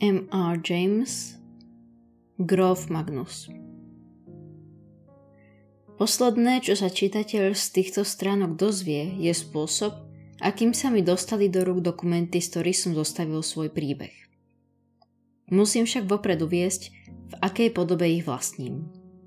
M.R. James, Gróf Magnus. Posledné, čo sa čitateľ z týchto stránok dozvie, je spôsob, akým sa mi dostali do rúk dokumenty, z ktorých som zostavil svoj príbeh. Musím však vopred uviesť, v akej podobe ich vlastním.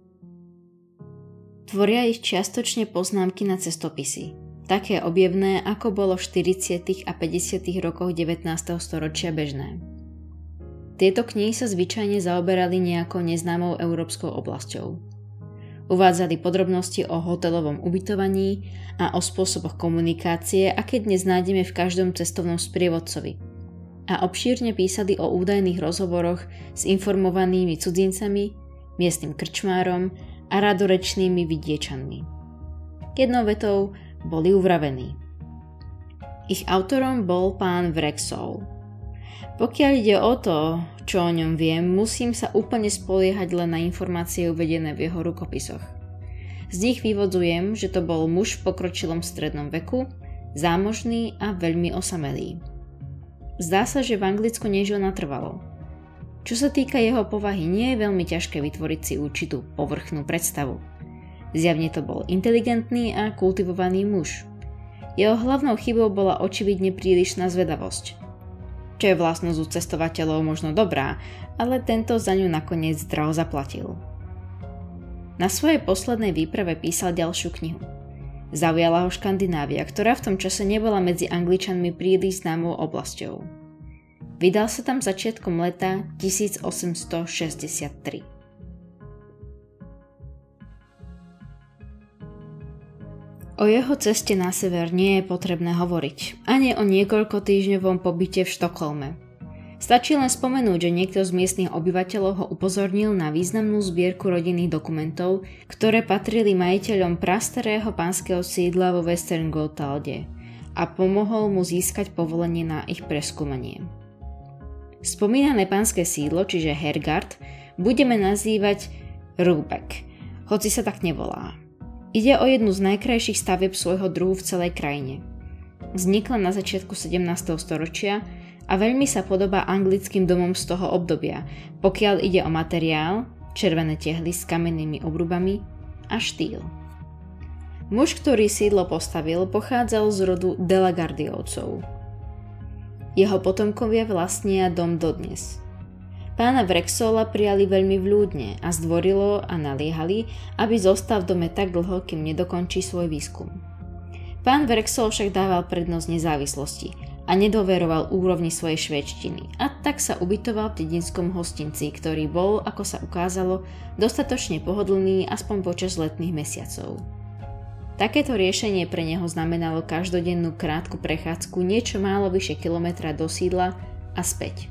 Tvoria ich čiastočne poznámky na cestopisy, také objevné, ako bolo v 40. a 50. rokoch 19. storočia bežné. Tieto knihy sa zvyčajne zaoberali nejakou neznámou európskou oblasťou. Uvádzali podrobnosti o hotelovom ubytovaní a o spôsoboch komunikácie, aké dnes nájdeme v každom cestovnom sprievodcovi. A obšírne písali o údajných rozhovoroch s informovanými cudzincami, miestnym krčmárom a radorečnými vidiečanmi. Jednou vetou boli uvravení. Ich autorom bol pán Wrexall. Pokiaľ ide o to, čo o ňom viem, musím sa úplne spoliehať len na informácie uvedené v jeho rukopisoch. Z nich vyvodzujem, že to bol muž v pokročilom strednom veku, zámožný a veľmi osamelý. Zdá sa, že v Anglicku nežil natrvalo. Čo sa týka jeho povahy, nie je veľmi ťažké vytvoriť si určitú povrchnú predstavu. Zjavne to bol inteligentný a kultivovaný muž. Jeho hlavnou chybou bola očividne prílišná zvedavosť. Čo je vlastnosť u cestovateľov možno dobrá, ale tento za ňu nakoniec draho zaplatil. Na svojej poslednej výprave písal ďalšiu knihu. Zaujala ho Škandinávia, ktorá v tom čase nebola medzi Angličanmi príliš známou oblasťou. Vydal sa tam začiatkom leta 1863. O jeho ceste na sever nie je potrebné hovoriť, ani o niekoľko týždňovom pobyte v Štokholme. Stačí len spomenúť, že niekto z miestnych obyvateľov ho upozornil na významnú zbierku rodinných dokumentov, ktoré patrili majiteľom prastarého pánskeho sídla vo Western Gottalde a pomohol mu získať povolenie na ich preskúmanie. Spomínané pánske sídlo, čiže Hergard, budeme nazývať Rubek, hoci sa tak nevolá. Ide o jednu z najkrajších stavieb svojho druhu v celej krajine. Vznikla na začiatku 17. storočia a veľmi sa podobá anglickým domom z toho obdobia, pokiaľ ide o materiál, červené tehly s kamennými obrubami a štýl. Muž, ktorý sídlo postavil, pochádzal z rodu Delagardiovcov. Jeho potomkovia vlastnia dom dodnes. Pána Wrexalla prijali veľmi vľúdne a zdvorilo a naliehali, aby zostal v dome tak dlho, kým nedokončí svoj výskum. Pán Wrexall však dával prednosť nezávislosti a nedoveroval úrovni svojej švédštiny a tak sa ubytoval v dedinskom hostinci, ktorý bol, ako sa ukázalo, dostatočne pohodlný aspoň počas letných mesiacov. Takéto riešenie pre neho znamenalo každodennú krátku prechádzku niečo málo vyše kilometra do sídla a späť.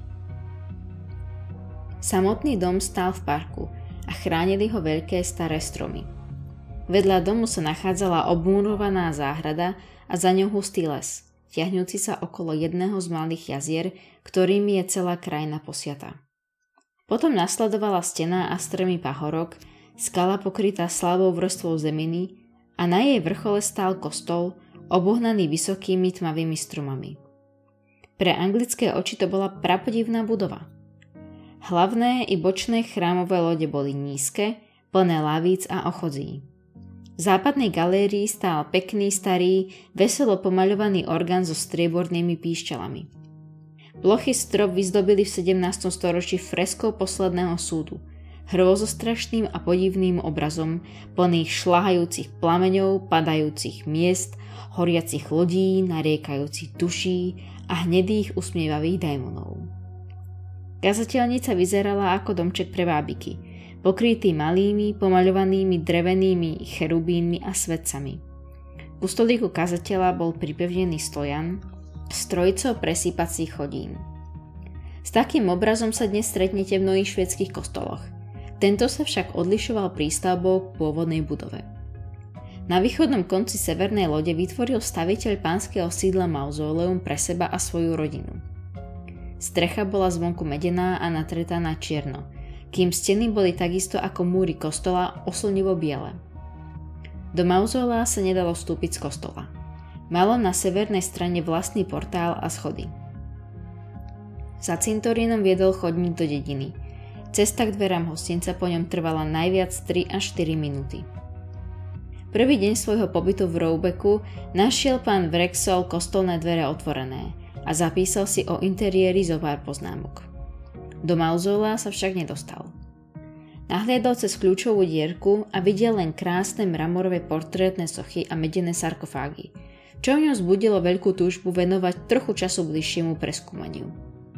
Samotný dom stál v parku a chránili ho veľké staré stromy. Vedľa domu sa nachádzala obmúrovaná záhrada a za ňou hustý les, tiahňujúci sa okolo jedného z malých jazier, ktorými je celá krajina posiata. Potom nasledovala stena a strmý pahorok, skala pokrytá slabou vrstvou zeminy a na jej vrchole stál kostol, obohnaný vysokými tmavými stromami. Pre anglické oči to bola prapodivná budova. Hlavné i bočné chrámové lode boli nízke, plné lavíc a ochodzí. V západnej galérii stál pekný, starý, veselo pomaľovaný orgán so striebornými píšťalami. Plochý strop vyzdobili v 17. storočí freskou posledného súdu, hrôzostrašným a podivným obrazom, plných šľahajúcich plameňov, padajúcich miest, horiacich lodí, nariekajúcich duší a hnedých usmievavých démonov. Kazateľnica vyzerala ako domček pre bábiky, pokrytý malými, pomaľovanými drevenými cherubínmi a svetcami. Ku stolíku kazateľa bol pripevnený stojan s trojicou presýpacích chodín. S takým obrazom sa dnes stretnete v mnohých švédskych kostoloch. Tento sa však odlišoval prístavbou k pôvodnej budove. Na východnom konci severnej lode vytvoril staviteľ pánskeho sídla mauzóleum pre seba a svoju rodinu. Strecha bola zvonku medená a natretá na čierno, kým steny boli takisto ako múry kostola oslnivo biele. Do mauzolea sa nedalo vstúpiť z kostola. Malo na severnej strane vlastný portál a schody. Za cintorínom viedol chodník do dediny. Cesta k dverám hostinca po ňom trvala najviac 3 až 4 minúty. Prvý deň svojho pobytu v Roubeku našiel pán Wrexall kostolné dvere otvorené a zapísal si o interiéri zo pár poznámok. Do mauzolea sa však nedostal. Nahliadol cez kľúčovú dierku a videl len krásne mramorové portrétne sochy a medené sarkofágy, čo v ňom vzbudilo veľkú túžbu venovať trochu času bližšiemu preskúmaniu.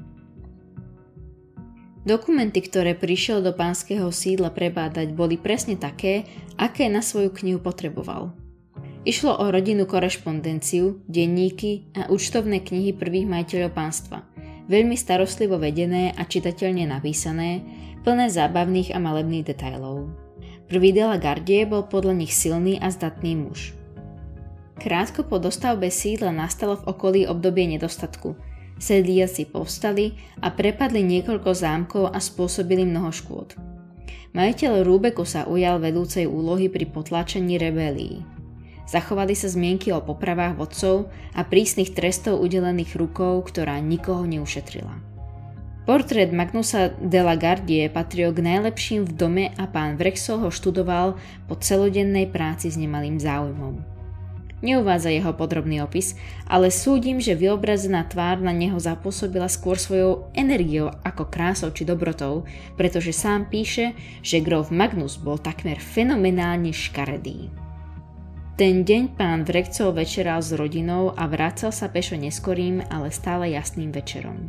Dokumenty, ktoré prišiel do pánskeho sídla prebádať, boli presne také, aké na svoju knihu potreboval. Išlo o rodinnú korešpondenciu, denníky a účtovné knihy prvých majiteľov pánstva, veľmi starostlivo vedené a čitateľne napísané, plné zábavných a malebných detailov. Prvý de la Gardie bol podľa nich silný a zdatný muž. Krátko po dostavbe sídla nastalo v okolí obdobie nedostatku. Sedliaci povstali a prepadli niekoľko zámkov a spôsobili mnoho škôd. Majiteľ Roubeku sa ujal vedúcej úlohy pri potláčaní rebélií. Zachovali sa zmienky o popravách vodcov a prísnych trestov udelených rukou, ktorá nikoho neušetrila. Portrét Magnusa de la Gardie patril k najlepším v dome a pán Wrexall ho študoval po celodennej práci s nemalým záujmom. Neuvádza jeho podrobný opis, ale súdim, že vyobrazená tvár na neho zapôsobila skôr svojou energiou ako krásou či dobrotou, pretože sám píše, že gróf Magnus bol takmer fenomenálne škaredý. Ten deň pán Wrexall večeral s rodinou a vracal sa pešo neskorým, ale stále jasným večerom.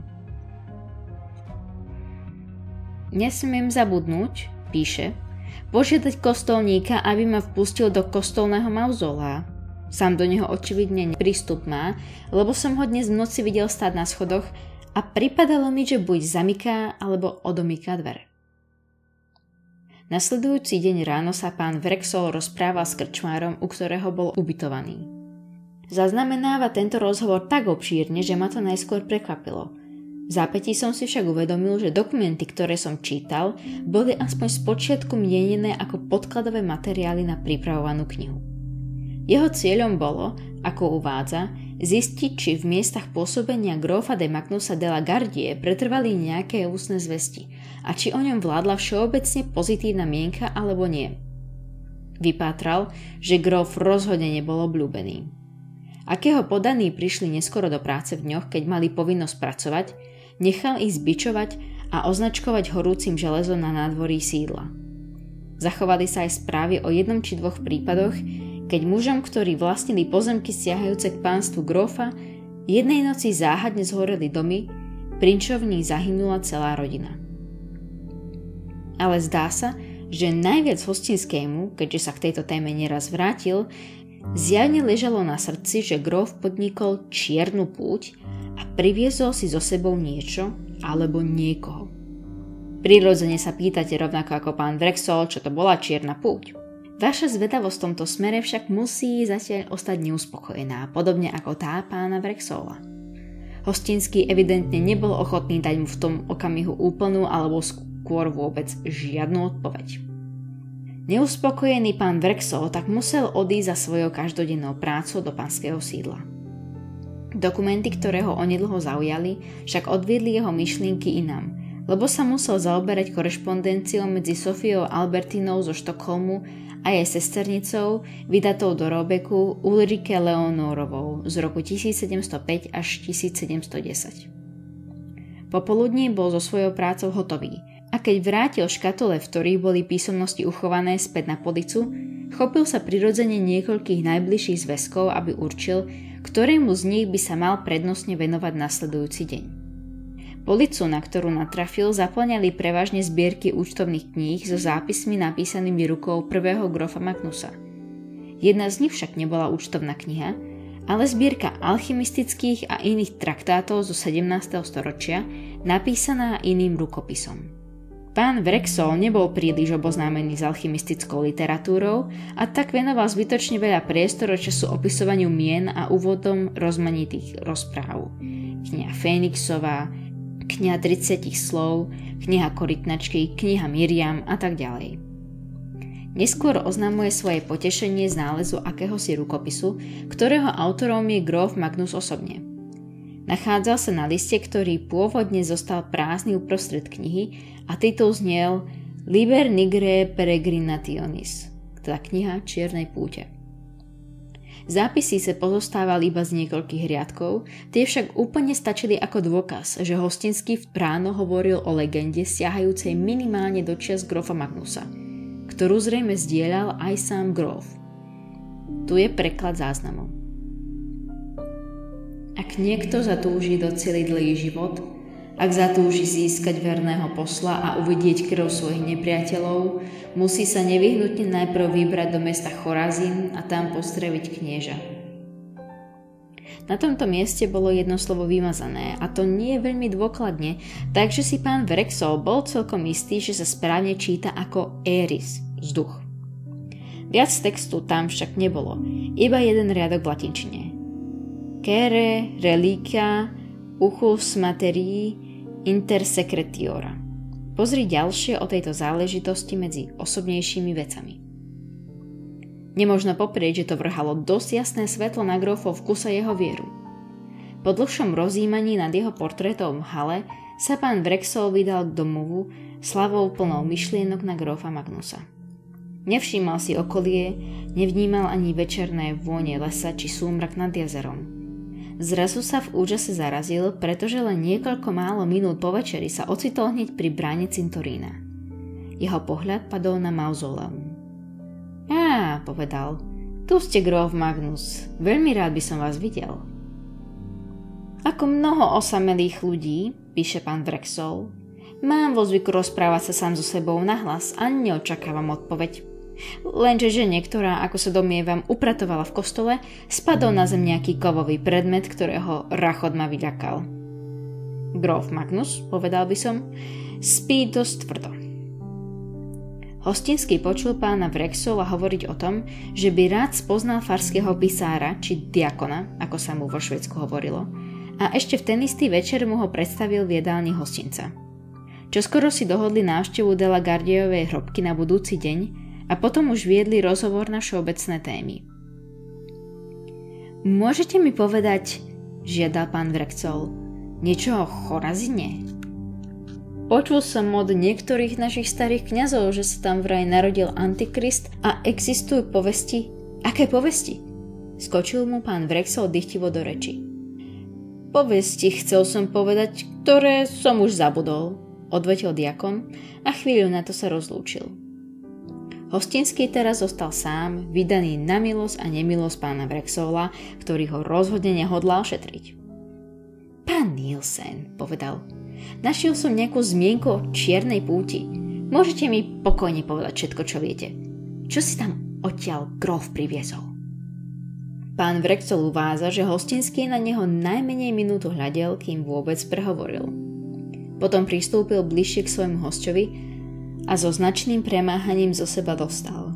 Nesmiem zabudnúť, píše, požiadať kostolníka, aby ma vpustil do kostolného mauzolea. Sám do neho očividne prístup má, lebo som ho dnes v noci videl stáť na schodoch a pripadalo mi, že buď zamyká alebo odomyká dvere. Nasledujúci deň ráno sa pán Wrexall rozprával s krčmárom, u ktorého bol ubytovaný. Zaznamenáva tento rozhovor tak obšírne, že ma to najskôr prekvapilo. V zápätí som si však uvedomil, že dokumenty, ktoré som čítal, boli aspoň spočiatku mienené ako podkladové materiály na pripravovanú knihu. Jeho cieľom bolo, ako uvádza, zistiť, či v miestach pôsobenia grófa de Magnusa de la Gardie pretrvali nejaké ústne zvesti a či o ňom vládla všeobecne pozitívna mienka alebo nie. Vypátral, že gróf rozhodne nebol obľúbený. Ak jeho podaní prišli neskoro do práce v dňoch, keď mali povinnosť pracovať, nechal ich zbičovať a označkovať horúcim železom na nádvorí sídla. Zachovali sa aj správy o jednom či dvoch prípadoch, keď mužom, ktorí vlastnili pozemky siahajúce k pánstvu grófa, jednej noci záhadne zhoreli domy, pričom v nich zahynula celá rodina. Ale zdá sa, že najviac hostinskému, keďže sa k tejto téme neraz vrátil, zjavne ležalo na srdci, že gróf podnikol čiernu púť a priviezol si so sebou niečo alebo niekoho. Prirodzene sa pýtate rovnako ako pán Wrexall, čo to bola čierna púť. Vaša zvedavosť v tomto smere však musí zatiaľ ostať neuspokojená, podobne ako tá pána Wrexalla. Hostinský evidentne nebol ochotný dať mu v tom okamihu úplnú alebo skôr vôbec žiadnu odpoveď. Neuspokojený pán Wrexall tak musel odísť za svojou každodennou prácou do pánskeho sídla. Dokumenty, ktoré ho onedlho zaujali, však odviedli jeho myšlienky inám, lebo sa musel zaoberať korešpondenciou medzi Sofiou Albertinou zo Štokholmu a jej sesternicou, vydatou do Roubeku Ulrike Leonorovou z roku 1705 až 1710. Popoludní bol so svojou prácou hotový a keď vrátil škatule, v ktorých boli písomnosti uchované späť na policu, chopil sa prirodzene niekoľkých najbližších zväzkov, aby určil, ktorému z nich by sa mal prednostne venovať nasledujúci deň. Policu, na ktorú natrafil, zaplňali prevažne zbierky účtovných kníh so zápismi napísanými rukou prvého grófa Magnusa. Jedna z nich však nebola účtovná kniha, ale zbierka alchymistických a iných traktátov zo 17. storočia, napísaná iným rukopisom. Pán Wrexall nebol príliš oboznámený s alchymistickou literatúrou a tak venoval zbytočne veľa priestoru času opisovaniu mien a úvodom rozmanitých rozpráv. Kniha Fénixová, kniha 30 slov, kniha Korytnačky, kniha Miriam a tak ďalej. Neskôr oznamuje svoje potešenie z nálezu akéhosi rukopisu, ktorého autorom je gróf Magnus osobne. Nachádzal sa na liste, ktorý pôvodne zostal prázdny uprostred knihy a titul znel Liber Nigre Peregrinationis, teda kniha Čiernej púte. Zápisy sa pozostávali iba z niekoľkých riadkov, tie však úplne stačili ako dôkaz, že Hostinský ráno hovoril o legende siahajúcej minimálne do čias grófa Magnusa, ktorú zrejme zdieľal aj sám gróf. Tu je preklad záznamov. Ak niekto zatúži doceliť dlhý život, ak zatúži získať verného posla a uvidieť krv svojich nepriateľov, musí sa nevyhnutne najprv vybrať do mesta Chorazín a tam postreviť knieža. Na tomto mieste bolo jedno slovo vymazané a to nie veľmi dôkladne, takže si pán Wrexall bol celkom istý, že sa správne číta ako Eris, vzduch. Viac textu tam však nebolo, iba jeden riadok v latinčine. Cere reliquia uchus materii intersecretiora. Pozri ďalšie o tejto záležitosti medzi osobnejšími vecami. Nemožno poprieť, že to vrhalo dosť jasné svetlo na grófov vkusa jeho vieru. Po dlhšom rozjímaní nad jeho portrétom v hale sa pán Wrexall vydal k domovu slavou plnou myšlienok na grófa Magnusa. Nevšímal si okolie, nevnímal ani večerné vône lesa či súmrak nad jazerom. Zrazu sa v úžase zarazil, pretože len niekoľko málo minút po večeri sa ocitol hneď pri bráne cintorína. Jeho pohľad padol na mauzóleum. Á, povedal, tu ste gróf Magnus, veľmi rád by som vás videl. Ako mnoho osamelých ľudí, píše pán Wrexall, mám vo zvyku rozprávať sa sám so sebou nahlas a neočakávam odpoveď. Lenže žene, ktorá, ako sa domnievam, upratovala v kostole, spadol na zem nejaký kovový predmet, ktorého rachot ma vyľakal. Gróf Magnus, povedal by som, spí dosť tvrdo. Hostinský počul pána Wrexalla hovoriť o tom, že by rád spoznal farského pisára, či diakona, ako sa mu vo Švédsku hovorilo, a ešte v ten istý večer mu ho predstavil v jedálni hostinca. Čoskoro si dohodli návštevu de la Gardiejovej hrobky na budúci deň, a potom už viedli rozhovor na všeobecné témy. Môžete mi povedať, žiadal pán Wrexall, niečo o Chorazine? Počul som od niektorých našich starých kňazov, že sa tam vraj narodil Antikrist a existujú povesti. Aké povesti? Skočil mu pán Wrexall dychtivo do reči. Povesti, chcel som povedať, ktoré som už zabudol, odvetil diakon a chvíľu na to sa rozlúčil. Hostinský teraz zostal sám, vydaný na milosť a nemilosť pána Wrexalla, ktorý ho rozhodne nehodlal šetriť. Pán Nielsen, povedal, našiel som nejakú zmienku o čiernej púti. Môžete mi pokojne povedať všetko, čo viete. Čo si tam odtiaľ gróf priviezol? Pán Wrexall uvádza, že Hostinský na neho najmenej minútu hľadel, kým vôbec prehovoril. Potom pristúpil bližšie k svojmu hosťovi a so značným premáhaním zo seba dostal.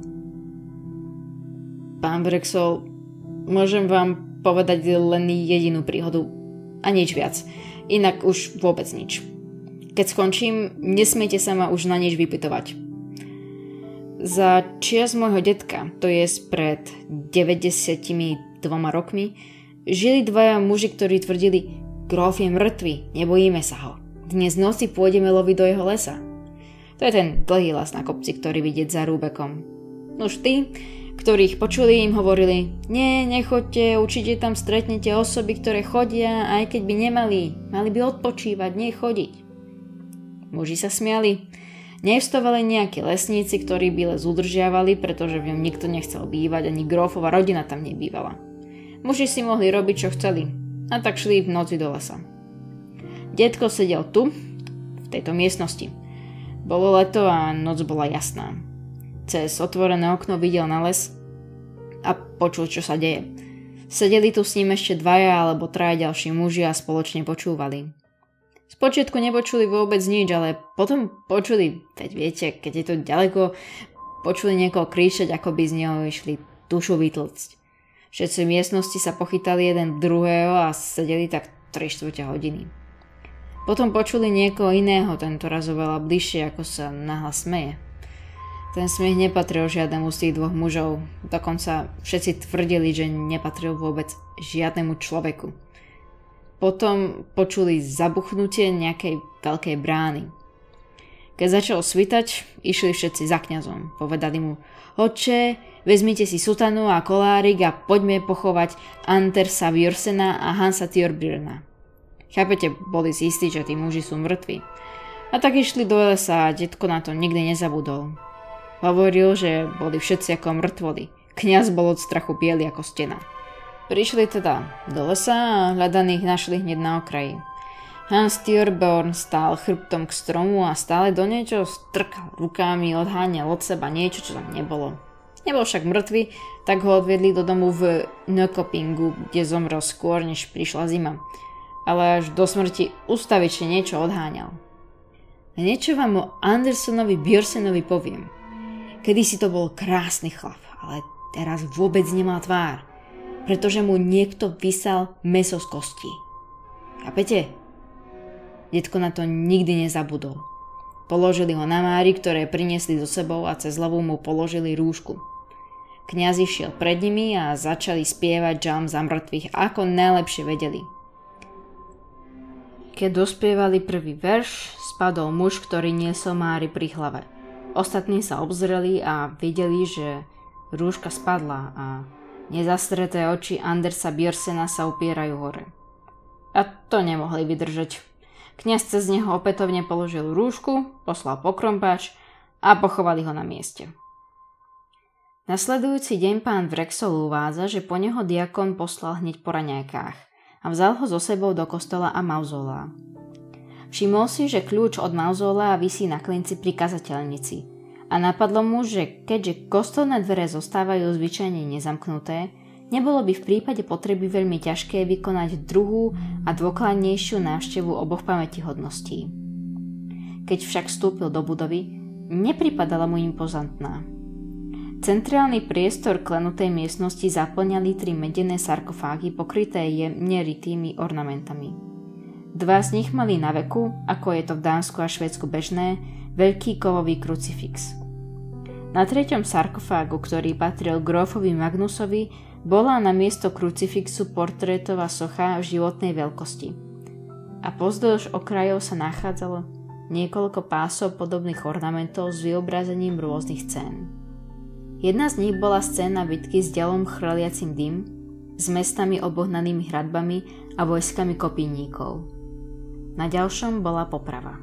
Pán Wrexall, môžem vám povedať len jedinú príhodu a nič viac, inak už vôbec nič. Keď skončím, nesmiete sa ma už na nič vypytovať. Za čias môjho detka, to je pred 92 rokmi, žili dvaja muži, ktorí tvrdili, gróf je mŕtvy, nebojíme sa ho. Dnes v noci pôjdeme loviť do jeho lesa. To je ten dlhý las na kopci, ktorý vidieť za Rúbekom. Nož tí, ktorých počuli, im hovorili, nie, nechoďte, určite tam stretnete osoby, ktoré chodia, aj keď by nemali, mali by odpočívať, nie chodiť. Muži sa smiali. Nevstovali nejakí lesníci, ktorí by les udržiavali, pretože v ňom nikto nechcel bývať, ani grófova rodina tam nebývala. Muži si mohli robiť, čo chceli, a tak šli v noci do lesa. Detko sedel tu, v tejto miestnosti. Bolo leto a noc bola jasná. Cez otvorené okno videl na les a počul, čo sa deje. Sedeli tu s ním ešte dvaja alebo traja ďalší muži a spoločne počúvali. Spočiatku nepočuli vôbec nič, ale potom počuli, veď viete, keď je to ďaleko, počuli niekoho kričať, ako by z neho išli dušu vytlcť. Všetci v miestnosti sa pochytali jeden druhého a sedeli tak 3/4 hodiny. Potom počuli niekoho iného, tento raz oveľa bližšie, ako sa nahlas smeje. Ten smiech nepatril žiadnemu z tých dvoch mužov, dokonca všetci tvrdili, že nepatril vôbec žiadnemu človeku. potom počuli zabuchnutie nejakej veľkej brány. Keď začalo svitať, išli všetci za kňazom. Povedali mu: Otče, vezmite si sutanu a kolárik a poďme pochovať Andersa Bjørsena a Hansa Thorbjørna. Chápete, boli si istí, že tí muži sú mŕtvi. A tak išli do lesa a detko na to nikdy nezabudol. Hovoril, že boli všetci ako mŕtvoli. Kňaz bol od strachu biely ako stena. Prišli teda do lesa a hľadaných našli hneď na okraji. Hans Thorbjørn stál chrbtom k stromu a stále do niečo strkal rukami, odháňal od seba niečo, čo tam nebolo. Nebol však mŕtvy, tak ho odviedli do domu v Nökopingu, kde zomrel skôr, než prišla zima. Ale až do smrti ustavične niečo odháňal. A niečo vám o Andersonovi Bjørsenovi poviem. Kedysi to bol krásny chlap, ale teraz vôbec nemá tvár, pretože mu niekto vysal mäso z kostí. Chápete? Detko na to nikdy nezabudol. Položili ho na máry, ktoré priniesli so sebou a cez hlavu mu položili rúšku. Kňaz išiel pred nimi a začali spievať žalm za mŕtvych, ako najlepšie vedeli. Keď dospievali prvý verš, spadol muž, ktorý niesol máry pri hlave. Ostatní sa obzreli a videli, že rúška spadla a nezastreté oči Andersa Bjørsena sa upierajú hore. A to nemohli vydržať. Kňaz cez neho opätovne položil rúšku, poslal pokrompáč a pochovali ho na mieste. Nasledujúci deň pán Wrexall uvádza, že po neho diakon poslal hneď po raňajkách a vzal ho so sebou do kostola a mauzolea. Všimol si, že kľúč od mauzolea visí na klinci pri kazateľnici a napadlo mu, že keďže kostolné dvere zostávajú zvyčajne nezamknuté, nebolo by v prípade potreby veľmi ťažké vykonať druhú a dôkladnejšiu návštevu oboch pamätihodností. Keď však vstúpil do budovy, nepripadala mu impozantná. Centrálny priestor klenutej miestnosti zaplňali 3 medené sarkofágy pokryté jemne rytými ornamentami. 2 z nich mali na veku, ako je to v Dánsku a Švédsku bežné, veľký kovový krucifix. Na 3. sarkofágu, ktorý patril grófovi Magnusovi, bola na miesto krucifixu portrétová socha v životnej veľkosti. A pozdĺž okrajov sa nachádzalo niekoľko pásov podobných ornamentov s vyobrazením rôznych scén. Jedna z nich bola scéna bitky s ďalom chrliacim dym, s mestami obohnanými hradbami a vojskami kopíníkov. Na ďalšom bola poprava.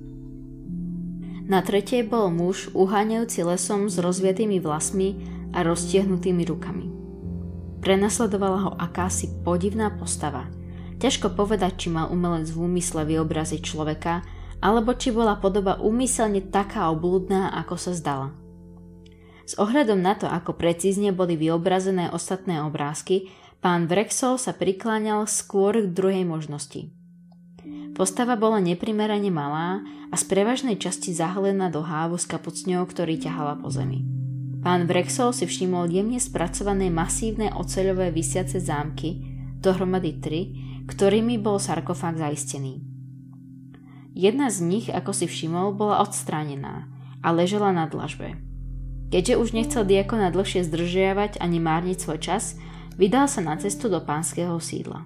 Na 3. bol muž uháňajúci lesom s rozviatými vlasmi a roztiahnutými rukami. Prenasledovala ho akási podivná postava. Ťažko povedať, či mal umelec v úmysle vyobraziť človeka, alebo či bola podoba úmyselne taká obľudná, ako sa zdala. S ohľadom na to, ako precízne boli vyobrazené ostatné obrázky, pán Wrexall sa prikláňal skôr k druhej možnosti. Postava bola neprimerane malá a z prevažnej časti zahalená do hávu s kapucňou, ktorý ťahala po zemi. Pán Wrexall si všimol jemne spracované masívne oceľové visiace zámky, dohromady 3, ktorými bol sarkofág zaistený. Jedna z nich, ako si všimol, bola odstránená a ležela na dlažbe. Keďže už nechcel diakona dlhšie zdržiavať ani márniť svoj čas, vydal sa na cestu do pánskeho sídla.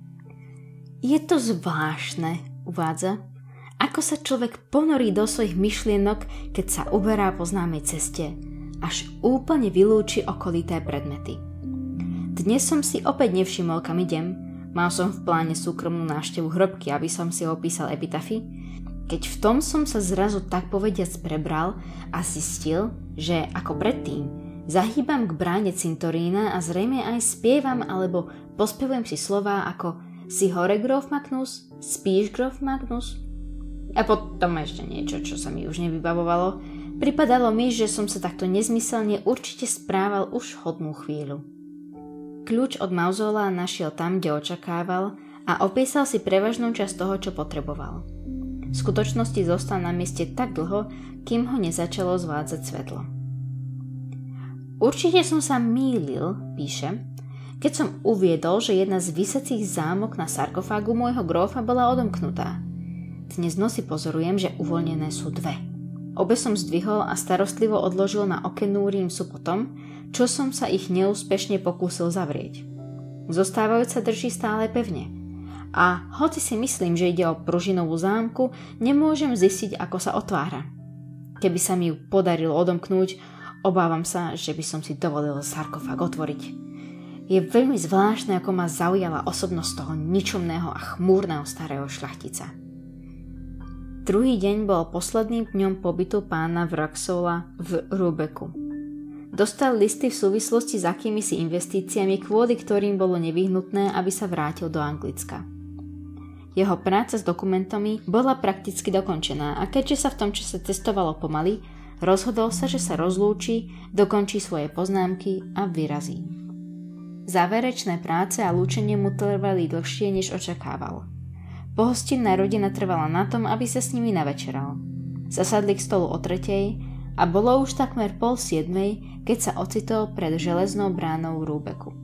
Je to zvláštne, uvádza, ako sa človek ponorí do svojich myšlienok, keď sa uberá po známej ceste, až úplne vylúči okolité predmety. Dnes som si opäť nevšimol, kam idem, mal som v pláne súkromnú návštevu hrobky, aby som si opísal epitafy, keď v tom som sa zrazu tak povediac prebral a zistil, že ako predtým zahýbam k bráne cintorína a zrejme aj spievam alebo pospevujem si slová ako si hore Grof Magnus, spíš Grof Magnus? A potom ešte niečo, čo sa mi už nevybavovalo. Pripadalo mi, že som sa takto nezmyselne určite správal už hodnú chvíľu. Kľúč od mauzolea našiel tam, kde očakával a opísal si prevažnú časť toho, čo potreboval. V skutočnosti zostal na mieste tak dlho, kým ho nezačalo zvádzať svetlo. Určite som sa mýlil, píše, keď som uviedol, že jedna z visacích zámok na sarkofágu môjho grófa bola odomknutá. Dnes noci pozorujem, že uvoľnené sú 2. Obe som zdvihol a starostlivo odložil na okennú rímsu potom, čo som sa ich neúspešne pokúsil zavrieť. Zostávajúca drží stále pevne, A hoci si myslím, že ide o pružinovú zámku, nemôžem zistiť, ako sa otvára. Keby sa mi ju podarilo odomknúť, obávam sa, že by som si dovolil sarkofág otvoriť. Je veľmi zvláštne, ako ma zaujala osobnosť toho ničomného a chmúrneho starého šľachtica. Druhý deň bol posledným dňom pobytu pána Wraxalla v Rubeku. Dostal listy v súvislosti s akýmisi investíciami, kvôli ktorým bolo nevyhnutné, aby sa vrátil do Anglicka. Jeho práca s dokumentami bola prakticky dokončená a keďže sa v tom čase cestovalo pomaly, rozhodol sa, že sa rozlúči, dokončí svoje poznámky a vyrazí. Záverečné práce a lúčenie mu trvali dlhšie, než očakával. Pohostinná rodina trvala na tom, aby sa s nimi navečeral. Zasadli k stolu o 3:00 a bolo už takmer 6:30, keď sa ocitol pred železnou bránou Rubeku.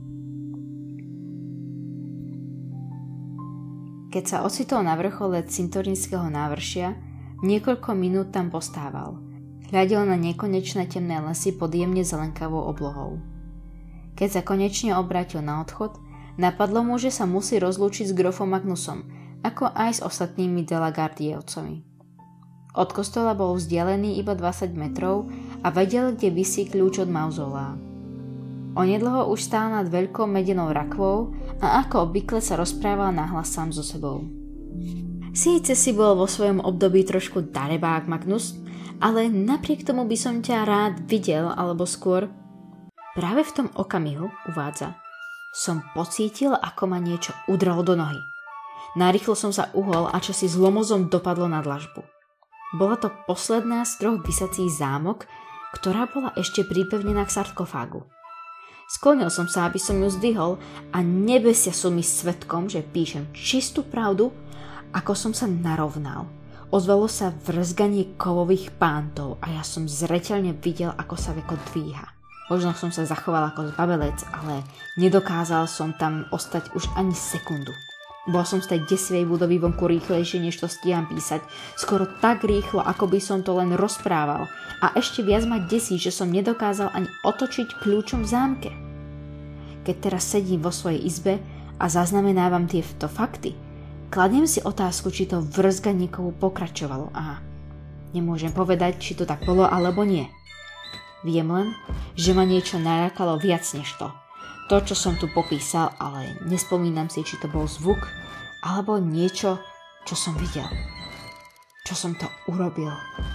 Keď sa ocitol na vrchole cintorínskeho návršia, niekoľko minút tam postával. Hľadel na nekonečné temné lesy pod jemne zelenkavou oblohou. Keď sa konečne obrátil na odchod, napadlo mu, že sa musí rozlúčiť s grofom Magnusom, ako aj s ostatnými Delagardievcami. Od kostola bol vzdialený iba 20 metrov a vedel, kde visí kľúč od mauzolea. Onedlho už stál nad veľkou medenou rakvou a ako obvykle sa rozprával nahlas sám so sebou. Síce si bol vo svojom období trošku darebák, Magnus, ale napriek tomu by som ťa rád videl, alebo skôr práve v tom okamihu, uvádza, som pocítil, ako ma niečo udrelo do nohy. Narýchlo som sa uhol a čosi zlomozom dopadlo na dlažbu. Bola to posledná z 3 visacích zámok, ktorá bola ešte pripevnená k sarkofágu. Sklonil som sa, aby som ju zdvihol a nebesia sú mi svedkom, že píšem čistú pravdu, ako som sa narovnal. Ozvalo sa vrzganie kovových pántov a ja som zreteľne videl, ako sa veko dvíha. Možno som sa zachoval ako zbabelec, ale nedokázal som tam ostať už ani sekundu. Bol som z tej desivej budovy vonku rýchlejšie, než to stíham písať. Skoro tak rýchlo, ako by som to len rozprával. A ešte viac ma desí, že som nedokázal ani otočiť kľúčom v zámke. Keď teraz sedím vo svojej izbe a zaznamenávam tieto fakty, kladiem si otázku, či to vrzganie kovu pokračovalo. A nemôžem povedať, či to tak bolo alebo nie. Viem len, že ma niečo nalákalo viac než to. To, čo som tu popísal, ale nespomínam si, či to bol zvuk, alebo niečo, čo som videl. Čo som to urobil.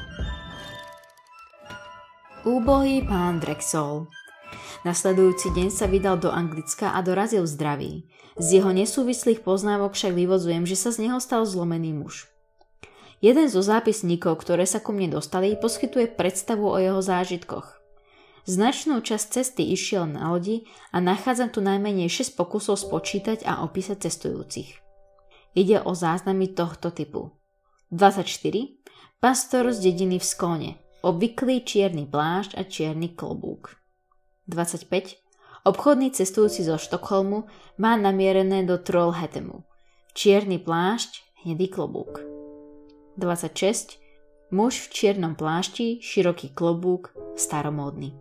Úbohý pán Wraxall. Nasledujúci deň sa vydal do Anglicka a dorazil v zdraví. Z jeho nesúvislých poznávok však vyvodzujem, že sa z neho stal zlomený muž. Jeden zo zápisníkov, ktoré sa ku mne dostali, poskytuje predstavu o jeho zážitkoch. Značnú časť cesty išiel na lodi a nachádzam tu najmenej 6 pokusov spočítať a opísať cestujúcich. Ide o záznamy tohto typu. 24. Pastor z dediny v Skóne. Obvyklý čierny plášť a čierny klobúk. 25. Obchodný cestujúci zo Štokholmu má namierené do Trollhättemu. Čierny plášť, hnedý klobúk. 26. Muž v čiernom plášti, široký klobúk, staromódny.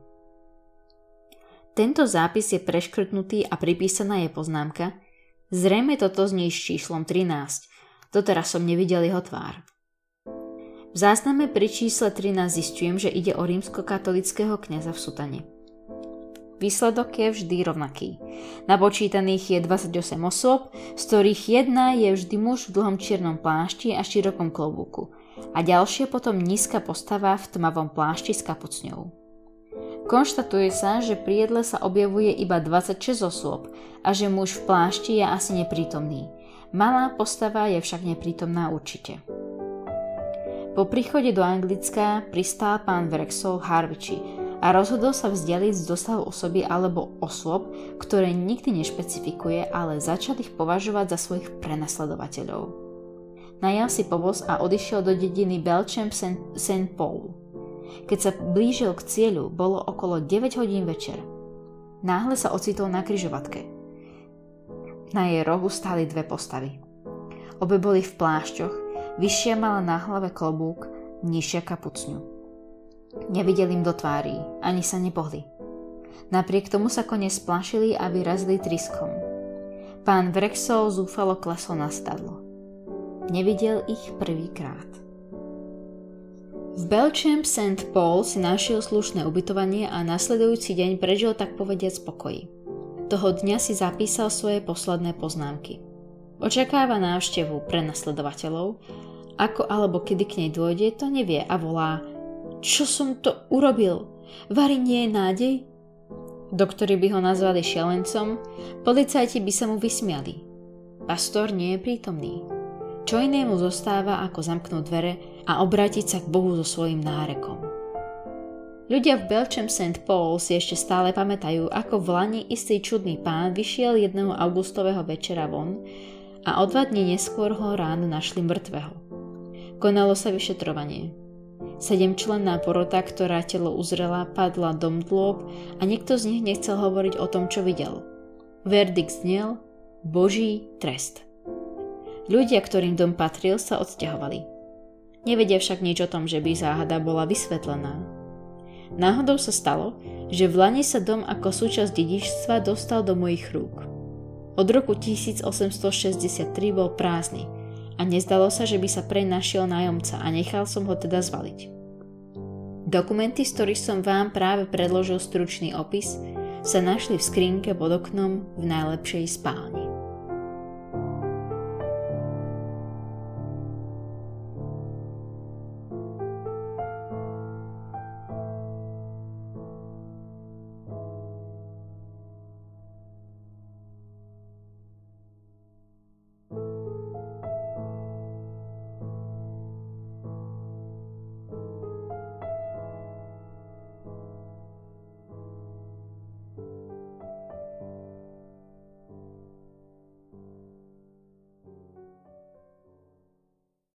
Tento zápis je preškrtnutý a pripísaná je poznámka. Zrejme toto znie s číslom 13. Doteraz som nevidel jeho tvár. V zázname pri čísle 13 zistujem, že ide o rímskokatolického kňaza v sutane. Výsledok je vždy rovnaký. Napočítaných je 28 osôb, z ktorých jedna je vždy muž v dlhom čiernom plášti a širokom klobúku a ďalšie potom nízka postava v tmavom plášti s kapucňou. Konštatuje sa, že pri jedle sa objavuje iba 26 osôb a že muž v plášti je asi neprítomný. Malá postava je však neprítomná určite. Po príchode do Anglicka pristál pán Wraxall v Harwichi a rozhodol sa vzdialiť z dosahu osoby alebo osôb, ktoré nikdy nešpecifikuje, ale začal ich považovať za svojich prenasledovateľov. Najal si povoz a odišiel do dediny Belchamp St. Paul. Keď sa blížil k cieľu, bolo okolo 9 hodín večer. Náhle sa ocitol na križovatke. Na jej rohu stáli 2 postavy. Obe boli v plášťoch, vyššia mala na hlave klobúk, nižšia kapucňu. Nevidel im do tvári, ani sa nepohli. Napriek tomu sa kone splašili a vyrazili triskom. Pán Wrexall zúfalo klesol na stadlo. Nevidel ich prvýkrát. V Belchamp St. Paul si našiel slušné ubytovanie a nasledujúci deň prežil tak povediac spokoji. Toho dňa si zapísal svoje posledné poznámky. Očakáva návštevu prenasledovateľov, ako alebo kedy k nej dôjde, to nevie a volá: Čo som to urobil? Vari nie je nádej? Doktori by ho nazvali šialencom, policajti by sa mu vysmiali. Pastor nie je prítomný. Čo inému zostáva, ako zamknúť dvere a obrátiť sa k Bohu so svojím nárekom. Ľudia v Belchamp St. Paul si ešte stále pamätajú, ako v lani istý čudný pán vyšiel jedného augustového večera von a o 2 dní neskôr ho ráno našli mŕtvého. Konalo sa vyšetrovanie. 7-členná porota, ktorá telo uzrela, padla do mdlôb a nikto z nich nechcel hovoriť o tom, čo videl. Verdikt znel: Boží trest. Ľudia, ktorým dom patril, sa odsťahovali. Nevedia však nič o tom, že by záhada bola vysvetlená. Náhodou sa stalo, že v lani sa dom ako súčasť dedičstva dostal do mojich rúk. Od roku 1863 bol prázdny a nezdalo sa, že by sa preň našiel nájomca a nechal som ho teda zvaliť. Dokumenty, z ktorých som vám práve predložil stručný opis, sa našli v skrinke pod oknom v najlepšej spálni.